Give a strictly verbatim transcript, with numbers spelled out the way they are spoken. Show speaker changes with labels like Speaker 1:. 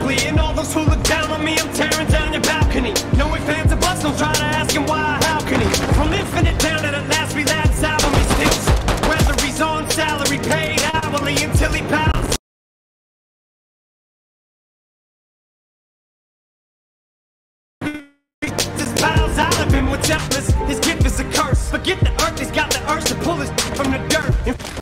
Speaker 1: ugly. And all those who look down on me, I'm tearing down your balcony. No ifs, ands, or buts, don't try to ask him why, how can he? From infinite down to the last relapse album, he sticks. Whether he's on salary, paid hourly, until he pounds. His pals out of him with deathless. His gift is a curse. Forget the earth, he's got the urge to pull his from the dirt.